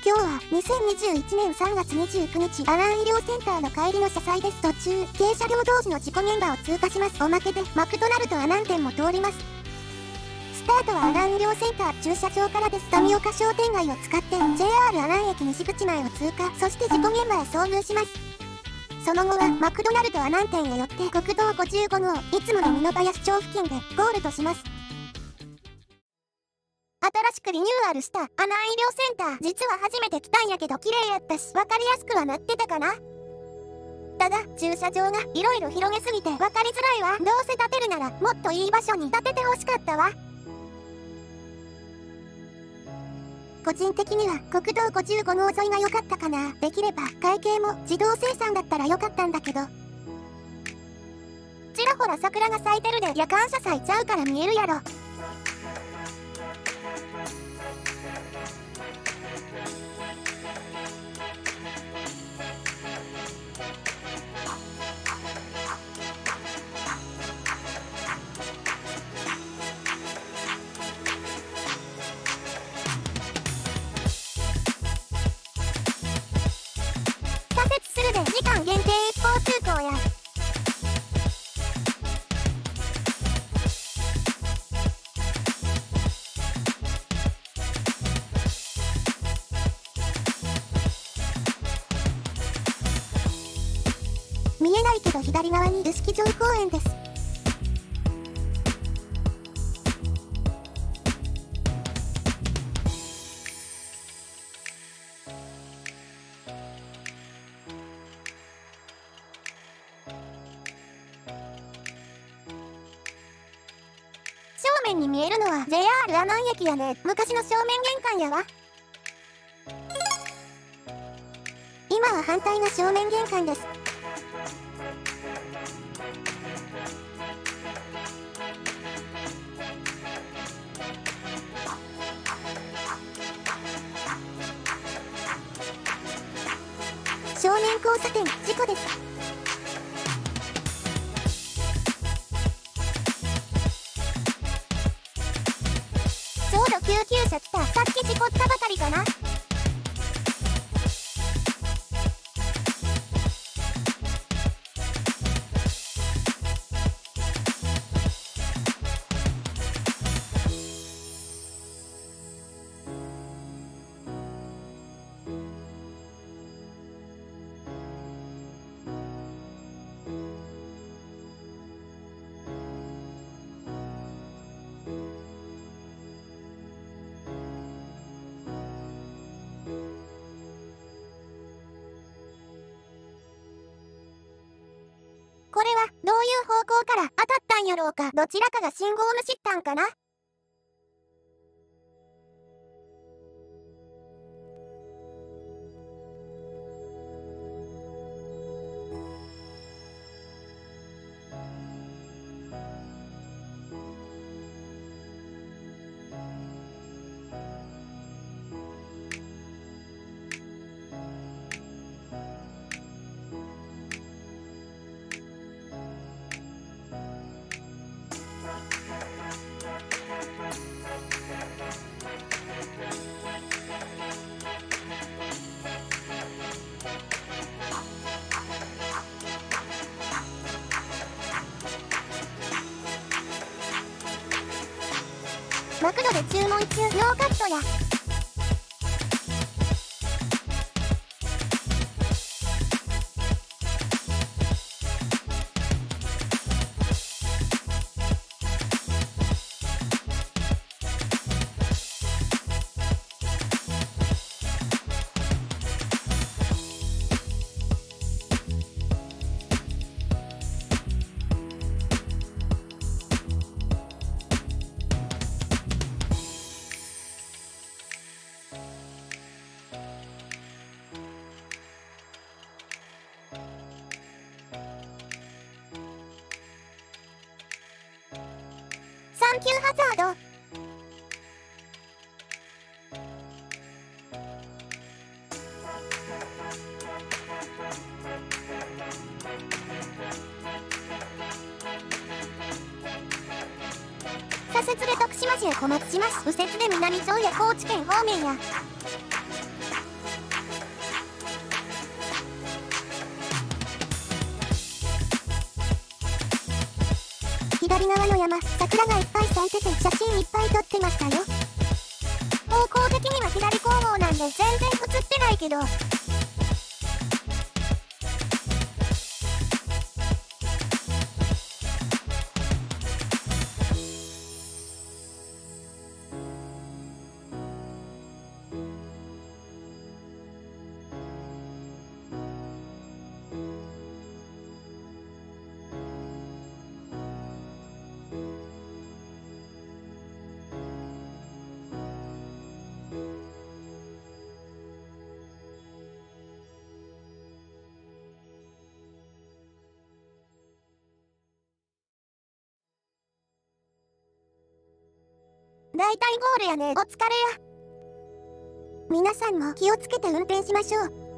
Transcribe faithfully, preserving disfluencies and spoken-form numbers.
今日はにせんにじゅういちねんさんがつにじゅうくにち、アラン医療センターの帰りの車載です。途中、軽車両同士の事故現場を通過します。おまけで、マクドナルドアナン店も通ります。スタートはアラン医療センター駐車場からです。富岡商店街を使って、ジェイアール アラン駅西口前を通過、そして事故現場へ遭遇します。その後は、マクドナルドアナン店へ寄って、国道ごじゅうごごう、いつもの美濃林町付近で、ゴールとします。新しくリニューアルしたアナン医療センター、実は初めて来たんやけど綺麗やったし、わかりやすくはなってたかな。ただ、駐車場がいろいろ広げすぎてわかりづらいわ。どうせ建てるならもっといい場所に建ててほしかったわ。個人的には国道ごじゅうごごう沿いが良かったかな。できれば会計も自動生産だったら良かったんだけど。ちらほら桜が咲いてるで夜間車咲いちゃうから見えるやろ。時間限定一方通行や。見えないけど左側に臼杵城公園です。正面に見えるのは ジェイアール アナン駅やね。昔の正面玄関やわ。今は反対が正面玄関です。正面交差点、事故です。ちょうど救急車来た。さっき事故ったばかりかな。これはどういう方向から当たったんやろうか。どちらかが信号無視ったんかな。マクドで注文中、ノーカットや。サンキューハザード。左折で徳島市へ小松島市、右折で南町へ高知県方面や。 左側の山、桜がいっぱい咲いてて写真いっぱい撮ってましたよ。方向的には左後方なんで全然映ってないけど。だいたいゴールやね。お疲れや。皆さんも気をつけて運転しましょう。